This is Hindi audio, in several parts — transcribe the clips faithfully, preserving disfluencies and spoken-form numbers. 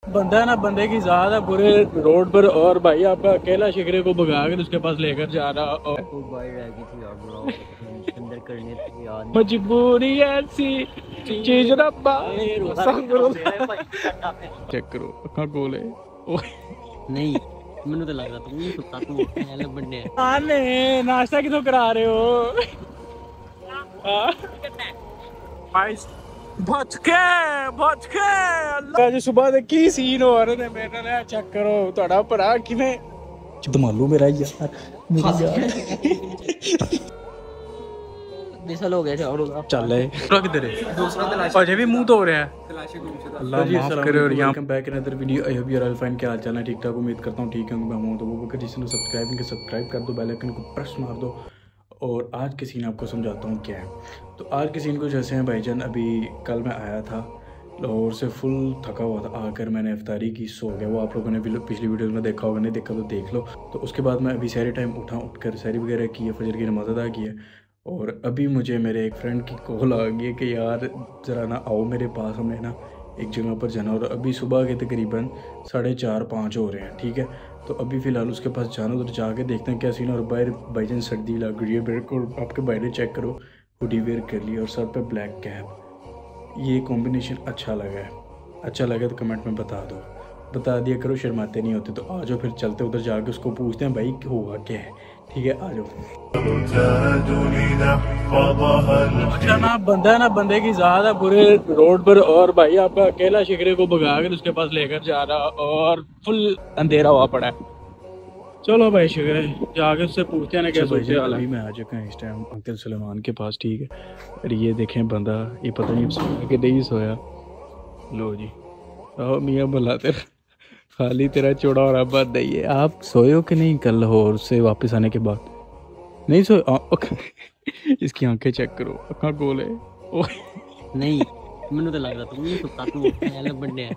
बंदा है ना, बंदे की जात है पूरे रोड पर। और भाई आपका अकेला शिकरे को भगा कर उसके पास लेकर जा रहा और तो भाई रह गई थी यार ब्रो, अंदर करने तो याद नहीं। मजबूरी ऐसी चीज रब्बा। चेक करो अखा खोले। नहीं मैंने तो लग रहा था तू सुता तू पहले बंदे आने नाश्ता किथों करा रहे हो? हाँ? बच के बच के अल्लाह जी सुबह दे की सीन हो रहे ने मेरे नाल चेक करो ਤੁਹਾਡਾ ਭਰਾ ਕਿਵੇਂ दमालू मेरा यार मेरा यार बेसल हो गया थे और चल है पूरा किधर है दूसरा तलाशी अजय भी मुंह धो रहा है अल्लाह माफ करे। और यहां back in other video. I hope you are all fine. क्या हाल चाल है? ठीक ठाक उम्मीद करता हूं ठीक होंगे। मैं हूं तो वो कर जिसने सब्सक्राइब नहीं किया सब्सक्राइब कर दो, बेल आइकन को प्रेस मार दो। और आज के सीन आपको समझाता हूँ क्या है। तो आज के सीन को जैसे हैं भाईजान, अभी कल मैं आया था लाहौर से, फुल थका हुआ था। आकर मैंने इफ्तारी की, सो गया। वो आप लोगों ने पिछली वीडियो में देखा होगा, नहीं देखा तो देख लो। तो उसके बाद मैं अभी सारे टाइम उठा, उठकर सैरी वगैरह की है, फजर की नमाज़ अदा की है। और अभी मुझे मेरे एक फ्रेंड की कॉल आ गई है कि यार ज़रा ना आओ मेरे पास, हमें ना एक जगह पर जाना। और अभी सुबह के तकरीबन साढ़े चार पाँच हो रहे हैं, ठीक है। तो अभी फ़िलहाल उसके पास जाना, उधर जाके देखते हैं क्या सीन। और बाहर भाईजान सर्दी लग रही है मेरे को, आपके बाहर चेक करो, हुडी वेयर कर लिया और सर पे ब्लैक कैप। ये कॉम्बिनेशन अच्छा लगा है? अच्छा लगा तो कमेंट में बता दो, बता दिया करो, शर्माते नहीं होते। तो आ जाओ फिर चलते उधर जाके उसको पूछते हैं भाई हुआ क्या है, ठीक है आ जाओ। अच्छा ना बंदा है ना, बंदे की जात है पूरे रोड पर। और भाई आपका अकेला शिकरे को भगा कर उसके पास लेकर जा रहा और फुल अंधेरा हुआ पड़ा है। चलो भाई शिकरे जाके उससे पूछते हैं ना क्या सोचते हैं। अभी मैं आ चुका हूँ इस टाइम अंकल सलेमान के पास, ठीक है। और ये देखें बंदा, ये पता नहीं सोया कि नहीं सोया। लो जी आओ मियाँ भला तेरा खाली तेरा चौड़ा और आबाद नहीं है। आप सोए हो कि नहीं कल लाहौर से वापस आने के बाद? नहीं सोए? इसकी आंखें चेक करो, अखा गोल है। नहीं मैंने तो लग रहा था तू सुता तू पहले बंदे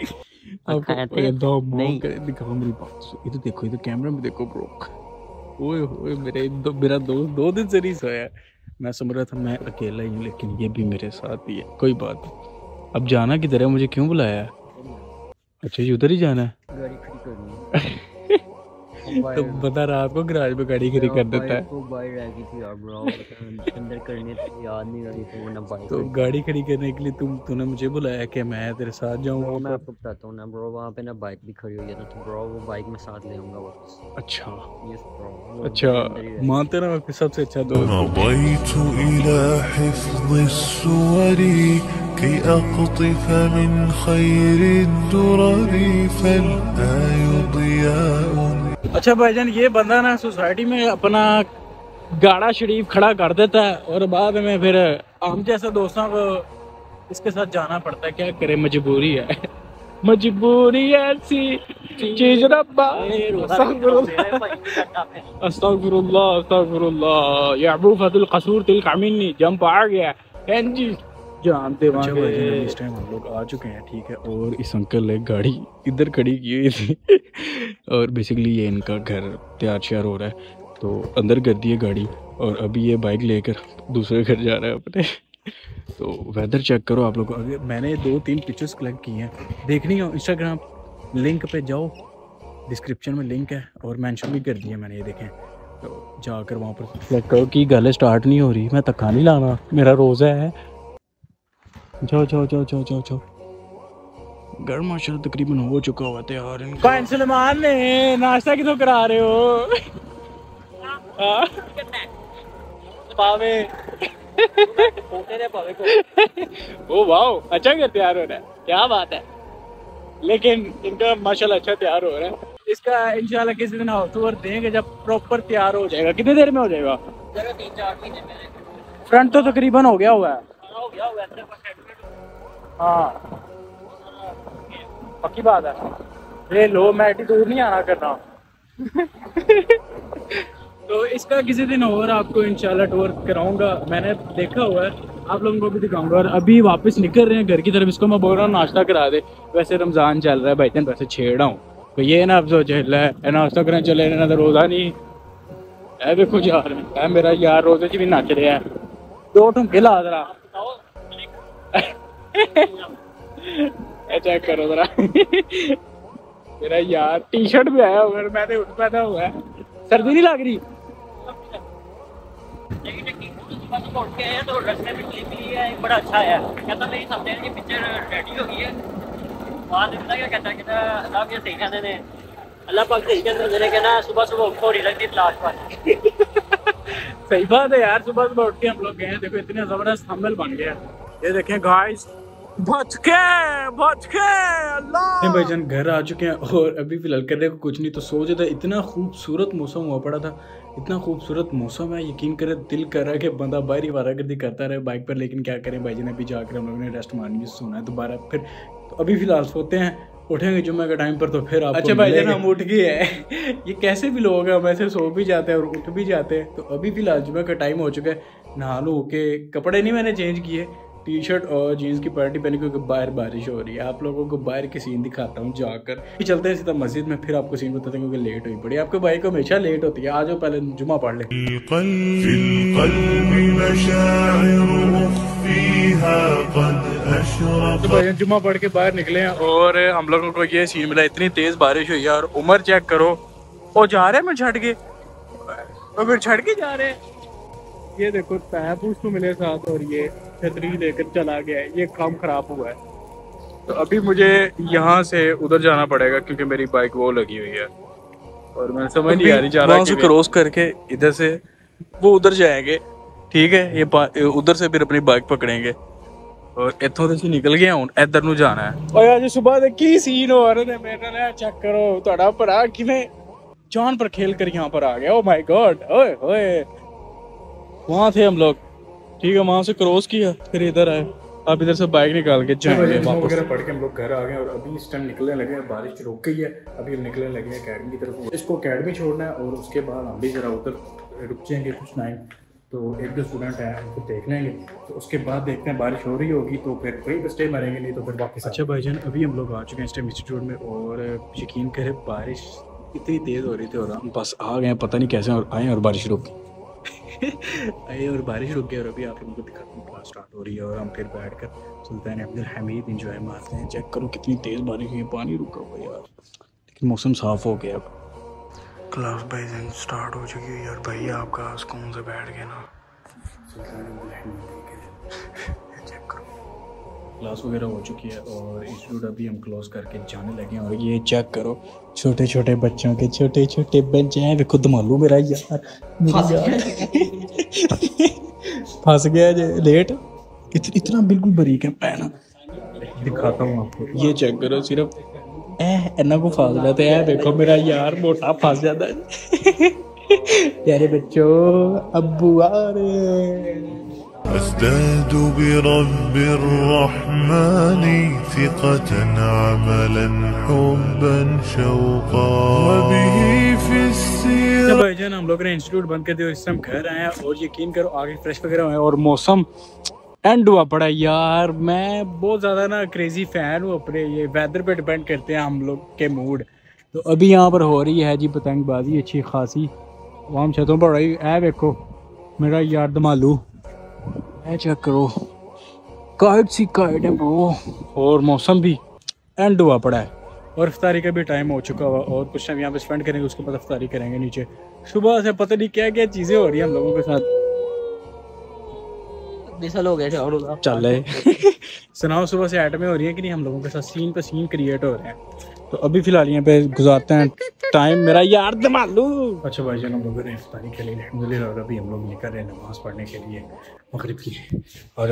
नहीं दिखाओ मेरी बात। ये तो देखो, ये तो कैमरा में देखो ब्रो। ओए ओए मेरे दो, मेरा दोस्त दो दिन से नहीं सोया। मैं समझ रहा था मैं अकेला ही हूँ, लेकिन ये भी मेरे साथ ही है। कोई बात नहीं। अब जाना किधर है? मुझे क्यों बुलाया है? अच्छा ये उधर ही जाना है। गाड़ी खड़ी करनी है तो बता रात को गराज में गाड़ी खड़ी कर देता है। तो भाई रह गई थी यार ब्रो, अंदर करने तो याद नहीं रही थी ना बाइक। तो गाड़ी खड़ी करने के लिए तुम तूने मुझे बुलाया कि मैं तेरे साथ जाऊँ? मैं आपको बताता हूँ ना ब्रो, वहाँ पे ना बाइक भी खड़ी हुई है ना, तो ब्रो वो बाइक में साथ ले आऊंगा वापस। अच्छा यस ब्रो। अच्छा मानते ना आपके सबसे अच्छा दोस्त। مضيت إلى حفظ السور كي أقطف من خير الدرر فالآي ضياء। अच्छा भाईजान ये बंदा ना सोसाइटी में अपना गाड़ा शरीफ खड़ा कर देता है और बाद में फिर हम जैसे दोस्तों को इसके साथ जाना पड़ता है। क्या करे, मजबूरी है। मजबूरी ऐसी चीज रब्बा। अस्तगफिरुल्लाह अस्तगफिरुल्लाह या अबू फतुल कसूर तिल कामिनी जंप आ गया जी जानते वहाँ के। इस टाइम हम लोग आ चुके हैं, ठीक है। और इस अंकल ने गाड़ी इधर खड़ी की हुई थी और बेसिकली ये इनका घर तैयार श्यार हो रहा है, तो अंदर कर दी है गाड़ी। और अभी ये बाइक लेकर दूसरे घर जा रहा है अपने। तो वेदर चेक करो आप लोग। अभी मैंने दो तीन पिक्चर्स कलेक्ट की हैं, देखनी हो इंस्टाग्राम लिंक पे जाओ, डिस्क्रिप्शन में लिंक है और मेंशन भी कर दिया मैंने, ये देखें। तो जाकर वहाँ पर चेक करो कि गल स्टार्ट नहीं हो रही। मैं धक्का नहीं लाना, मेरा रोज़ा है। जाओ जाओ जाओ जाओ जाओ जाओ। घर माशा तकरीबन हो चुका हुआ तैयार। काइन सलमान ने नाश्ता किथों करा रहे हो? पावे ओ वाओ अच्छा कर तैयार हो रहा है, क्या बात है। लेकिन इनका माशाल्लाह अच्छा तैयार हो रहा है। इसका इंशाल्लाह किसी दिन हाउस टूर देंगे जब प्रॉपर तैयार हो जाएगा। कितनी देर में हो जाएगा? तीन चार महीने। फ्रंट तो तकरीबन हो गया हुआ है। हो गया हुआ है। हाँ पक्की बात है। ये लो मैं एटीट्यूड नहीं आना करना। तो इसका किसी दिन और आपको इंशाल्लाह टूर कराऊंगा। मैंने देखा हुआ है, आप लोगों को भी दिखाऊंगा। और अभी वापस निकल रहे हैं घर की तरफ। इसको मैं बोल रहा हूँ नाश्ता करा दे। वैसे रमज़ान चल रहा है भाईजान, वैसे छेड़ रहा हूँ तो ये ना अब जो झेल रहा है नाश्ता करने चले ना, तो रोज़ा नहीं है। देखो यार है मेरा यार रोज़े च भी नच रहा है। दो ठुमके ला जरा चेक करो जरा मेरा यार टी शर्ट भी आया हुआ, मैंने उठ पैदा हुआ है, सर्दी नहीं लग रही। तो रस्ते में क्लिप ली है, बड़ा अच्छा है। कहता मेरी समझे की पिक्चर रेडी हो गई है। वहाँ से पता क्या कहता है, कहता अल्लाह के सही कहते हैं, अल्लाह पाक सही कहते हैं कहना सुबह सुबह उठो नहीं लगती तलाश पर। सही बात है यार, सुबह सुबह उठ के हम लोग गए हैं, देखो इतने जबरदस्त थंबनेल बन गया। ये देखें गाइस, बच के बच के अल्लाह भाईजान घर आ चुके हैं और अभी फिलहाल करने को कुछ नहीं, तो सो जाता। इतना खूबसूरत मौसम हुआ पड़ा था, इतना खूबसूरत मौसम है, यकीन करें दिल कर रहा है कि बंदा बाहर ही वारागर्दी करता रहे बाइक पर, लेकिन क्या करें भाईजान, अभी जाकर हम लोगों ने रेस्ट मारनी है, सोना है दोबारा फिर। तो अभी फिलहाल सोते हैं, उठेंगे जुम्मे के टाइम पर तो फिर आप। अच्छा भाईजान हम उठ गए हैं ये कैसे भी लोग हैं, वैसे सो भी जाते हैं और उठ भी जाते हैं। तो अभी फिलहाल जुम्मे का टाइम हो चुका है, नहा लो के कपड़े नहीं मैंने चेंज किए, टी शर्ट और जीन्स की पैंटी पहनी क्योंकि बाहर बारिश हो रही है। आप लोगों को बाहर के सीन दिखाता हूँ जाकर, फिर चलते हैं सीधा मस्जिद में, फिर आपको सीन बताते हैं क्योंकि लेट हुई पड़ी। आपके भाई को हमेशा लेट होती है, आ जाओ पहले जुम्मा पढ़ ले। तो भाई जुम्मा पढ़ के बाहर निकले हैं और हम लोगों को ये सीन मिला, इतनी तेज बारिश हुई यार। उमर चेक करो, वो जा रहे हैं मैं छट के और फिर छट के जा रहे हैं। ये देखो पैप उसको मिले साथ और ये छतरी लेकर चला गया है, ये काम खराब हुआ है। तो अभी मुझे यहाँ से उधर जाना पड़ेगा क्योंकि मेरी बाइक वो लगी हुई है और मैं समझ नहीं आ रही जा रहा है। क्रॉस करके इधर से वो उधर जाएंगे, ठीक है, ये उधर से फिर अपनी बाइक पकड़ेंगे और इतों से निकल गया हूँ, इधर नू जाना है। और आज सुबह दे की सीन हो रहे ने मेरे नाल, चेक करो ਤੁਹਾਡਾ ਭਰਾ किवें जान पर खेल कर यहाँ पर आ गया। ओ माय गॉड, ओए ओए वहाँ थे हम लोग, ठीक है, वहाँ से क्रॉस किया फिर इधर आए, अब इधर से बाइक निकाल के जाएंगे वापस। पढ़ के हम लोग घर आ गए और अभी इस टाइम निकलने लगे हैं, बारिश रुक गई है, अभी हम निकलने लगे हैं अकेडमी की तरफ। इसको अकेडमी छोड़ना है और उसके बाद हम भी जरा उधर रुक जाएंगे कुछ टाइम, तो एक दो स्टूडेंट हैं उनको देख लेंगे, तो उसके बाद देखते हैं बारिश हो रही होगी तो फिर वहीं पर स्टे मारेंगे, नहीं तो फिर वापस। अच्छा भाईजान अभी हम लोग आ चुके हैं इस टाइम इंस्टीट्यूट में और यकीन करें बारिश इतनी तेज़ हो रही थी और हम बस आ गए, पता नहीं कैसे और आए और बारिश रुक गई आए और बारिश रुक गई और अभी आप लोगों को दिखाता हूँ क्लास स्टार्ट हो रही है और हम फिर बैठ कर सुल्तान अब्दुल हमीद इंजॉय मारते हैं। चेक करो कितनी तेज़ बारिश हुई है, पानी रुका हुआ यार, लेकिन मौसम साफ़ हो गया। अब क्लास भाईजान स्टार्ट हो चुकी है यार, भाई आपका सुकून से बैठ गए ना, चेक करो क्लास वगैरह हो चुकी है और इंस्टीट्यूट अभी हम क्लोज करके जाने लगे हैं। और ये चेक करो छोटे छोटे बच्चों के छोटे छोटे बच्चे हैं, देखो दमालू मेरा यार, फंस गया जे लेट, इतना इतना बिल्कुल बारीक है पैना, दिखाता हूँ आपको, ये चेक करो सिर्फ ए इन्ना को फंस जाता है, देखो मेरा यार मोटा फंस जाता है प्यारे बच्चों अब्बू आ रहे। أزداد برب الرحمن ثقة عملا حبا شوقا وبه في السير। भाईजान हम लोग ने इंस्टीट्यूट बंद कर दिया, इस टाइम घर आए हैं और यकीन करो आगे फ्रेश वगैरह हुए और मौसम एंड हुआ पड़ा यार। मैं बहुत ज़्यादा ना क्रेजी फ़ैन हूँ अपने, ये वेदर पे डिपेंड करते हैं हम लोग के मूड। तो अभी यहाँ पर हो रही है जी पतंगबाजी अच्छी खासी, वहाँ छतों पर रही है, देखो मेरा यार दमालू चेक करो, काइट सी काइट है ब्रो, और मौसम भी एंड हुआ पड़ा है और इफ्तारी का भी टाइम हो चुका हुआ और कुछ टाइम यहाँ पे स्पेंड करेंगे, उसके बाद इफ्तारी करेंगे नीचे। सुबह से पता नहीं क्या क्या चीज़ें हो रही हैं हम लोगों के साथ, बिसल हो गए थे चल रहे सुनाओ सुबह से आइटमें हो रही है कि नहीं, हम लोगों के साथ सीन पे सीन क्रिएट हो रहे हैं। तो अभी फिलहाल यहाँ पे गुजारते हैं टाइम, मेरा यार दमालू। अच्छा भाई जान हम लोगों ने इफ्तारी के लिए अल्हम्दुलिल्लाह और अभी हम लोग निकल रहे हैं नमाज पढ़ने के लिए मगरिब की। और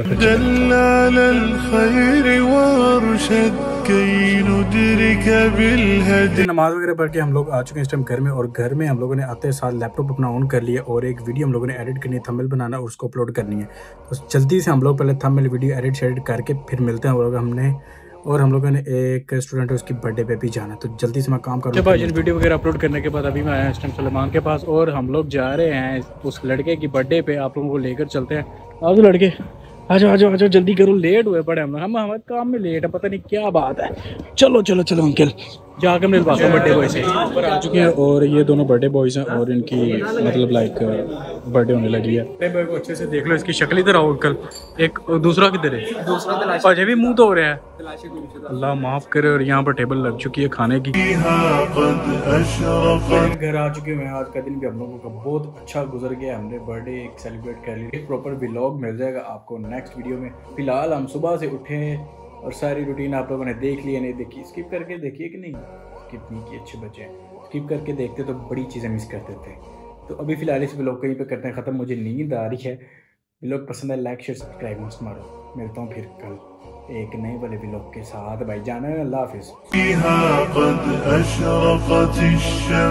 नमाज वगैरह पढ़ के हम लोग आ चुके हैं इस टाइम घर में, और घर में हम लोगों ने आते साथ लैपटॉप अपना ऑन कर लिया और एक वीडियो हम लोगों ने एडिट करनी है, थंबनेल बनाना और उसको अपलोड करनी है। तो जल्दी से हम लोग पहले थंबनेल वीडियो एडिट शेडिट करके फिर मिलते हैं हम लोग हमने और हम लोगों ने एक स्टूडेंट है उसकी बर्थडे पे भी जाना, तो जल्दी से मैं काम करूँ। जब भाई वीडियो वगैरह अपलोड करने के बाद अभी मैं आया इस टाइम सलमान के पास और हम लोग जा रहे हैं उस लड़के की बर्थडे पे, आप लोगों को लेकर चलते हैं। आओ लड़के आ जाओ आ जाओ आ जाओ, जल्दी करो, लेट हुए पड़े हम लोग, हम हमारे काम में लेट है, पता नहीं क्या बात है। चलो चलो चलो अंकल जाके हमने बात बर्थडे बॉय से ऊपर आ चुके हैं और ये दोनों बर्थडे बॉयज़ हैं और इनकी मतलब लाइक बर्थडे होने लगी है। बर्थडे बॉय को अच्छे से देख लो, इसकी शक्ल इधर आओ अंकल। एक दूसरा किधर है? दूसरा अजय भी मुंह धो रहा है, अल्लाह माफ़ करे। और यहाँ पर टेबल लग चुकी है खाने की। घर आ चुके हैं। आज का दिन भी हम लोगों का बहुत अच्छा गुजर गया। हमने बर्थडे एक सेलिब्रेट कर लिया। एक प्रॉपर व्लॉग मिल जाएगा आपको नेक्स्ट वीडियो में। फिलहाल हम सुबह से उठे और सारी रूटीन आप लोगों ने देख ली है, नहीं देखी स्किप करके देखिए कि नहीं स्किप नहीं की, अच्छे बच्चे हैं। स्किप करके देखते तो बड़ी चीज़ें मिस करते थे। तो अभी फ़िलहाल इस व्लॉग को यहीं पे करते हैं ख़त्म। मुझे नींद आ रही है। व्लॉग पसंद है लाइक शेयर सब्सक्राइब मस्त मारो। मिलता हूँ फिर कल एक नए वाले व्लॉग के साथ। भाई जाना है, अल्लाह हाफिज़।